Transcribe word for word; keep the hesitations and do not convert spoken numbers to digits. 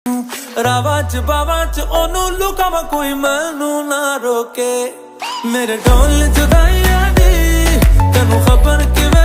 ਰਾਵਾਂ ਚ ਬਾਵਾਂ ਚ ਉਹਨੂੰ ਲੁਕਾਵਾਂ ਕੋਈ ਮੈਨੂੰ ਨਾ ਰੋਕੇ। ਮੇਰੇ ਢੋਲ ਜੁਦਾਈਆਂ ਦੀ ਤੈਨੂੰ ਖਬਰ ਕਿਵੇਂ